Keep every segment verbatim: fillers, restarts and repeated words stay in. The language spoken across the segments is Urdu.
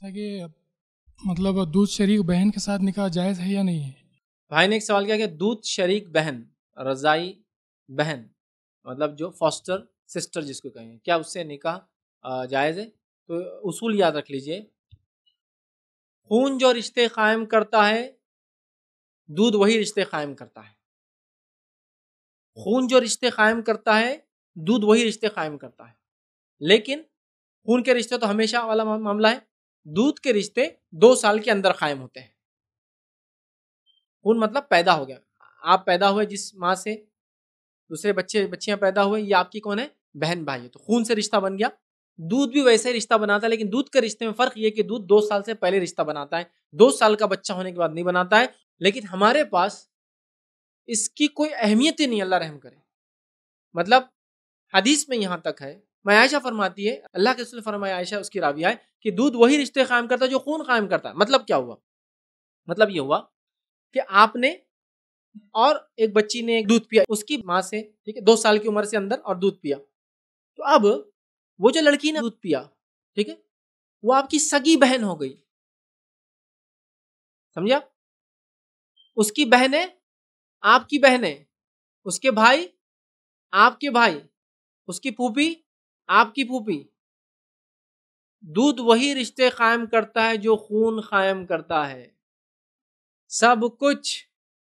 کہ مطلب دودھ شریک بہن کے ساتھ نکاح جائز ہے یا نہیں ہے؟ بھائی نے ایک سوال کیا کہ دودھ شریک بہن، رضائی بہن مطلب جو فاسٹر سسٹر جس کو کہیں، کیا اس سے نکاح جائز ہے؟ تو اصول یاد رکھ لیجئے، خون جو رشتے قائم کرتا ہے دودھ وہی رشتے قائم کرتا ہے. خون جو رشتے قائم کرتا ہے دودھ وہی رشتے قائم کرتا ہے. لیکن خون کے رشتے تو ہمیشہ والا معاملہ ہے، دودھ کے رشتے دو سال کے اندر قائم ہوتے ہیں. خون مطلب پیدا ہو گیا، آپ پیدا ہوئے جس ماں سے، دوسرے بچے بچیاں پیدا ہوئے، یہ آپ کی کون ہے؟ بہن بھائی ہے، تو خون سے رشتہ بن گیا. دودھ بھی ویسے ہی رشتہ بناتا ہے، لیکن دودھ کے رشتے میں فرق یہ کہ دودھ دو سال سے پہلے رشتہ بناتا ہے، دو سال کا بچہ ہونے کے بعد نہیں بناتا ہے. لیکن ہمارے پاس اس کی کوئی اہمیت ہی نہیں، اللہ رحم کرے. مطلب حدیث میں یہاں تک ہے، میں عائشہ فرماتی ہے، اللہ کے رسول نے فرمایا، عائشہ اس کی راویہ ہے کہ دودھ وہی رشتے قائم کرتا ہے جو خون قائم کرتا ہے. مطلب کیا ہوا؟ مطلب یہ ہوا کہ آپ نے اور ایک بچی نے ایک دودھ پیا اس کی ماں سے، ٹھیک ہے، دو سال کی عمر سے اندر، اور دودھ پیا. تو اب وہ جو لڑکی نے دودھ پیا، ٹھیک ہے، وہ آپ کی سگی بہن ہو گئی. سمجھا؟ اس کی بہنیں آپ کی بہنیں، اس کے بھائی آپ کے بھائی، اس کی پھوپھی آپ کی پھوپھی. دودھ وہی رشتے قائم کرتا ہے جو خون قائم کرتا ہے. سب کچھ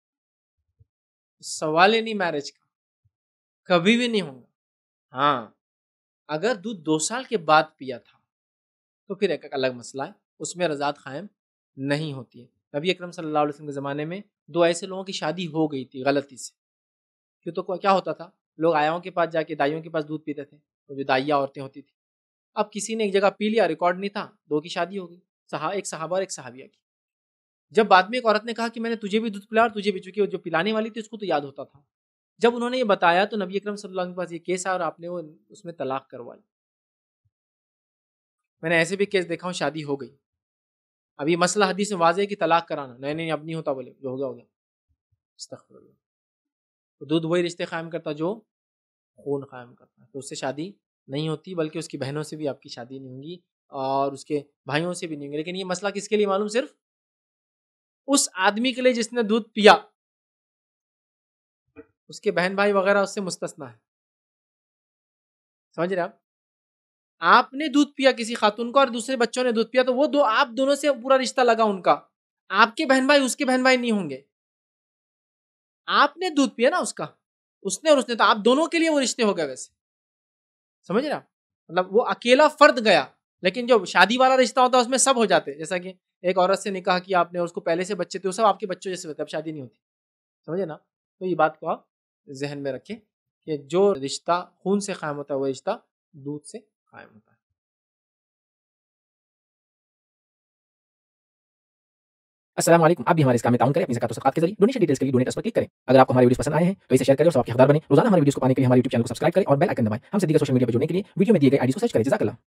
سوال ہی نہیں میرج کا، کبھی بھی نہیں ہوگا. ہاں اگر دودھ دو سال کے بعد پیا تھا تو پھر ایک الگ مسئلہ ہے، اس میں رضاعت قائم نہیں ہوتی ہے. نبی اکرم صلی اللہ علیہ وسلم کے زمانے میں دو ایسے لوگوں کی شادی ہو گئی تھی غلطی سے. کیوں؟ تو کیا ہوتا تھا، لوگ آیاؤں کے پاس جا کے دائیوں کے پاس دودھ پیتے تھے، تو جو دائیاں عورتیں ہوتی تھی. اب کسی نے ایک جگہ پی لیا، ریکارڈ نہیں تھا، دو کی شادی ہو گئی، ایک صحابہ اور ایک صحابیہ کی. جب بعد میں ایک عورت نے کہا کہ میں نے تجھے بھی دودھ پلایا اور تجھے بھی، چونکہ جو پلانے والی تھی اس کو تو یاد ہوتا تھا. جب انہوں نے یہ بتایا تو نبی اکرم صلی اللہ علیہ وسلم کے پاس یہ کیس آیا اور آپ نے وہ اس میں طلاق کروائی. میں نے ایسے بھی کیس دیکھا ہوں، شادی ہو گئی، اب یہ مسئلہ حدیث میں واضح ہے کہ طلاق کرانا، نہیں نہیں اب نہیں ہوتا، بولے جو ہو گیا ہو گیا. استغفر اللہ. تو دودھ وہی رشتے قائم کرتا جو خون قائم کرتا ہے، تو اس سے شادی نہیں ہوتی، بلکہ اس کی بہنوں سے بھی آپ کی شادی نہیں ہوگی اور اس کے بھائیوں سے بھی نہیں ہوگی. لیکن یہ مسئلہ کس کے لیے معلوم؟ صرف اس آدمی کے لیے جس نے دودھ پیا، اس کے بہن بھائی وغیرہ اس سے مستثنا ہے. سمجھ رہے آپ؟ آپ نے دودھ پیا کسی خاتون کو اور دوسرے بچوں نے دودھ پیا، تو وہ دو آپ دونوں سے پورا رشتہ لگا ان کا. آپ کے بہن بھائی اس کے بہن بھائی نہیں ہوں گے. آپ نے دودھ پیا نا اس کا، اس نے اور اس نے، تو آپ دونوں کے لیے وہ رشتے ہو گئے. ویسے سمجھ رہے آپ؟ مطلب وہ اکیلا فرد گیا، لیکن جو شادی والا رشتہ ہوتا ہے اس میں سب ہو جاتے. جیسا کہ ایک عورت سے نکاح کیا آپ نے، اس کو پہلے سے بچے تھے، وہ سب آپ کے بچوں جیسے ہوتے، اب شادی نہیں ہوتی. سمجھے نا؟ تو یہ بات کو آپ ذہن میں رکھیں کہ جو رشتہ خون سے قائم ہوتا ہے وہ رشتہ دودھ سے قائم ہوتا ہے. السلام علیکم. آپ بھی ہمارے اس کام میں تعاون کریں اپنی زکات و صدقات کے ذریعے. ڈونیشن ڈیٹیلز کے لیے ڈونیٹ پر کلک کریں. اگر آپ کو ہمارے ویڈیوز پسند آئے ہیں تو اسے شیئر کریں اور ثواب کے حقدار بنیں. روزانہ ہمارے ویڈیوز کو پانے کے لیے ہمارے یوٹیوب چینل کو سبسکرائب کریں اور بیل آئکن دبائیں. ہم سے دیگر سوشل میڈیا پر جڑنے کے لیے ویڈیو میں دیے گئے آئی ڈی کو سرچ کریں. جزاک اللہ.